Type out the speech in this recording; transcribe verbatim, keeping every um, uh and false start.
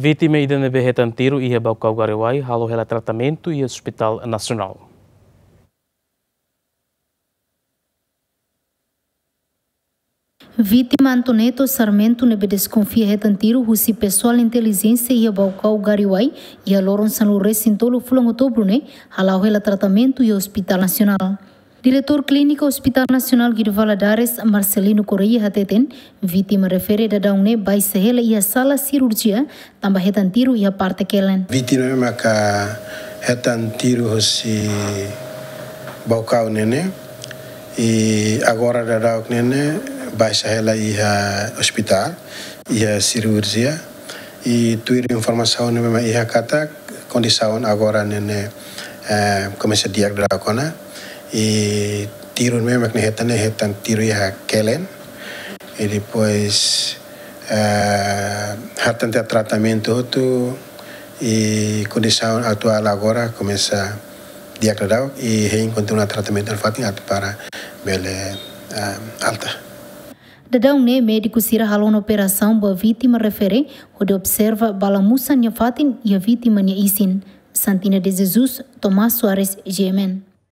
Vítima ainda berretan tiro e rebaucau Garewai, halo rela tratamento e Hospital Nacional. Vítima Antoneto Sarmento nebe desconfia retantiro husi pessoal inteligência e rebaucau Garewai e a Loron San Lourdes em tolo fulang outubro né, halo rela tratamento e Hospital Nacional. Diretor Clínico Hospital Nacional Guido Valadares, Marcelino Correia Hateten, vítima refere da daune bai sehela e a sala cirurgia, tambah retantiro e a parte kelen. Vítima maka retantiro si baucau nene e agora da dauk nene bai sehela e a hospital e a cirurgia e tuir informação neme e a kata condição agora nene começa diag da kona e tiro mesmo que retan retan tiro ya kelen e depois uh, retan ter tratamento outro e condição atual agora começa diagnosticado e reencontrar um tratamento alfatinho para bele uh, alta. Dadão né médico sira halon operação boa vítima refere onde observa balamusa nya fatin e a vítima nya isin Santina de Jesus Tomás Soares Gemen.